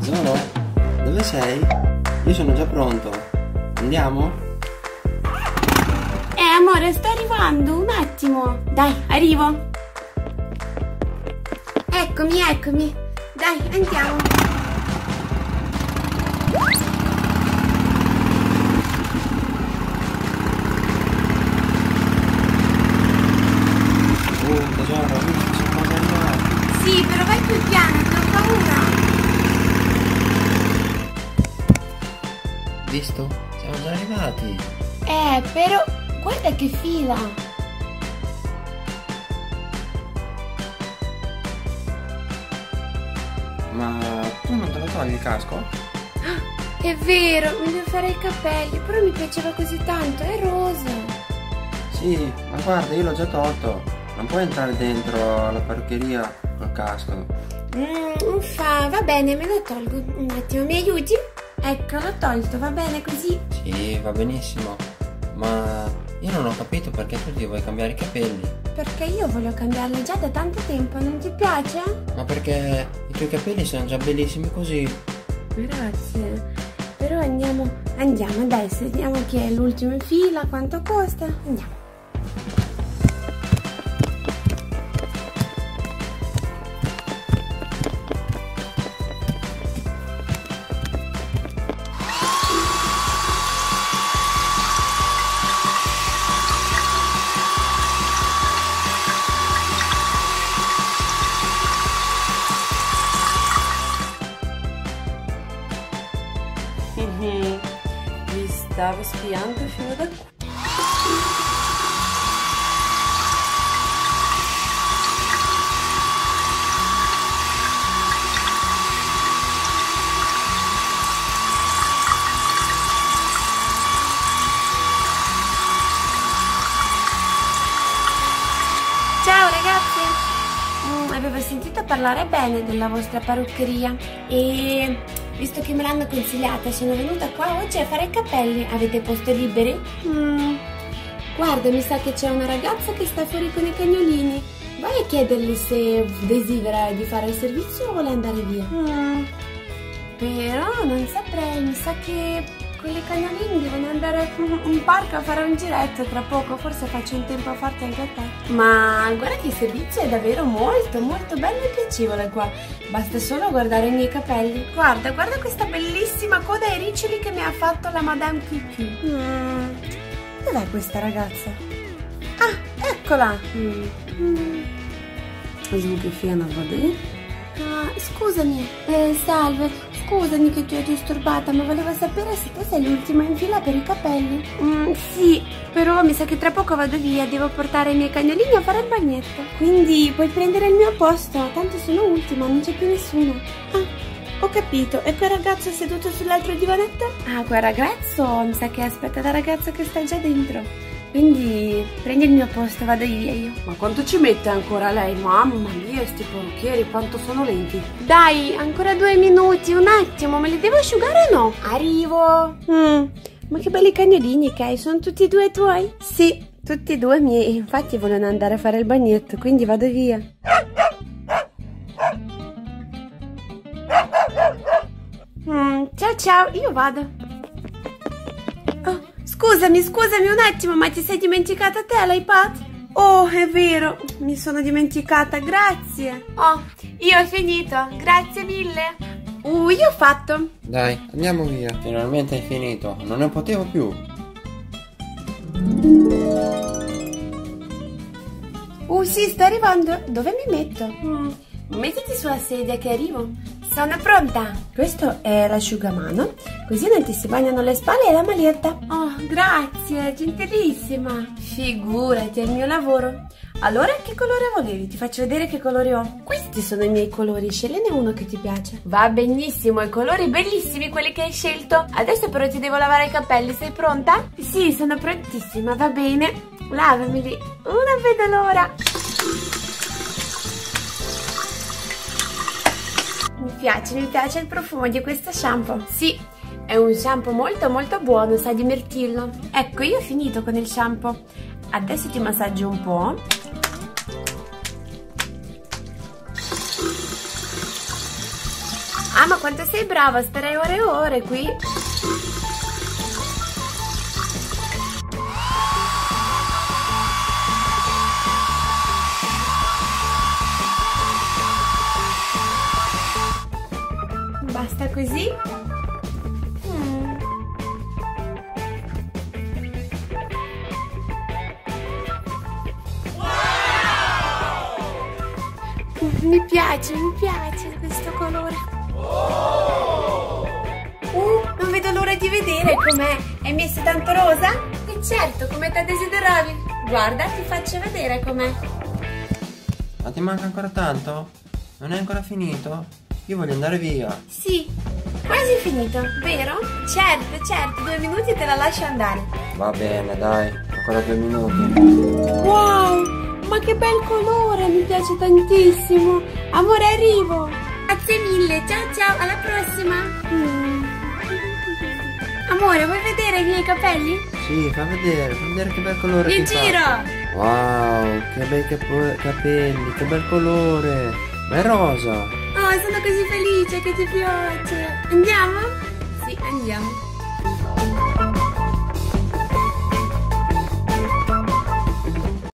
Tesoro, dove sei? Io sono già pronto. Andiamo? Amore, sto arrivando, un attimo. Dai, arrivo. Eccomi, eccomi. Dai, andiamo. Tesoro, visto, siamo quasi arrivati. Sì, però vai più piano, che ho paura. Visto? Siamo già arrivati. Però guarda che fila. Ma tu non te lo togli il casco? È vero, mi devo fare i capelli, però mi piaceva così tanto, è rosa. Sì, ma guarda, io l'ho già tolto. Non puoi entrare dentro la parruccheria col casco. Uffa, va bene, me lo tolgo. Un attimo, mi aiuti? Ecco, l'ho tolto, va bene così? Sì, va benissimo. Ma io non ho capito perché tu ti vuoi cambiare i capelli. Perché io voglio cambiarli già da tanto tempo, non ti piace? Ma perché i tuoi capelli sono già bellissimi così. Grazie. Però andiamo, dai, vediamo chi è l'ultimo in fila, quanto costa. Andiamo. Vi stavo spiando fino da qui. Ciao ragazzi! Avevo sentito parlare bene della vostra parruccheria e visto che me l'hanno consigliata sono venuta qua oggi a fare i capelli. Avete posti liberi? Guarda, mi sa che c'è una ragazza che sta fuori con i cagnolini. Vai a chiedergli se desidera di fare il servizio o vuole andare via. Però non saprei, mi sa che con i cagnolini devono andare in parco a fare un giretto tra poco, forse faccio in tempo a farti anche a te. Ma guarda che il servizio è davvero molto molto bello e piacevole qua, basta solo guardare i miei capelli. Guarda questa bellissima coda ai riccioli che mi ha fatto la Madame Cucu. Dov'è questa ragazza? Ah, eccola! Звуки фена воды. Scusami, salve, scusami che ti ho disturbata, ma volevo sapere se tu sei l'ultima in fila per i capelli. Sì, però mi sa che tra poco vado via, devo portare i miei cagnolini a fare il bagnetto. Quindi puoi prendere il mio posto, tanto sono ultima, non c'è più nessuno. Ah, ho capito, e quel ragazzo seduto sull'altro divanetto? Ah, quel ragazzo mi sa che aspetta la ragazza che sta già dentro. Quindi prendi il mio posto, vado via io. Ma quanto ci mette ancora lei? Mamma mia, sti parrucchieri, quanto sono lenti. Dai, ancora 2 minuti, un attimo, me li devo asciugare o no? Arrivo. Ma che belli cagnolini che hai, sono tutti e due tuoi? Sì, tutti e due miei, infatti vogliono andare a fare il bagnetto, quindi vado via. Ciao ciao, io vado. Oh, scusami un attimo, ma ti sei dimenticata te l'iPad? Oh, è vero, mi sono dimenticata, grazie. Oh, io ho finito, grazie mille. Io ho fatto. Dai, andiamo via. Finalmente hai finito, non ne potevo più. Sì, sto arrivando. Dove mi metto? Mettiti sulla sedia che arrivo. Sono pronta. Questo è l'asciugamano, così non ti si bagnano le spalle e la maglietta. Oh, grazie, gentilissima. Figurati, è il mio lavoro. Allora, che colore volevi? Ti faccio vedere che colori ho. Questi sono i miei colori, scegliene uno che ti piace. Va benissimo, i colori bellissimi quelli che hai scelto. Adesso però ti devo lavare i capelli, sei pronta? Sì, sono prontissima, va bene. Lavameli, non vedo l'ora. Mi piace il profumo di questo shampoo. Sì, è un shampoo molto molto buono, sa di mirtillo. Ecco, io ho finito con il shampoo. Adesso ti massaggio un po'. Ma quanto sei brava, starei ore e ore qui. Basta così? Mi piace questo colore. Non vedo l'ora di vedere com'è. Hai messo tanto rosa? E certo, come te desideravi. Guarda, ti faccio vedere com'è. Ma ti manca ancora tanto? Non è ancora finito? Io voglio andare via. Sì, quasi finito, vero? Certo, 2 minuti e te la lascio andare. Va bene, dai, ancora 2 minuti. Wow! Ma che bel colore, mi piace tantissimo. Amore, arrivo. Grazie mille, ciao, alla prossima. Amore, vuoi vedere i miei capelli? Sì, fa vedere che bel colore. Mi giro. Wow, che bei capelli, che bel colore. Ma è rosa. Oh, sono così felice che ti piace. Andiamo? Sì, andiamo.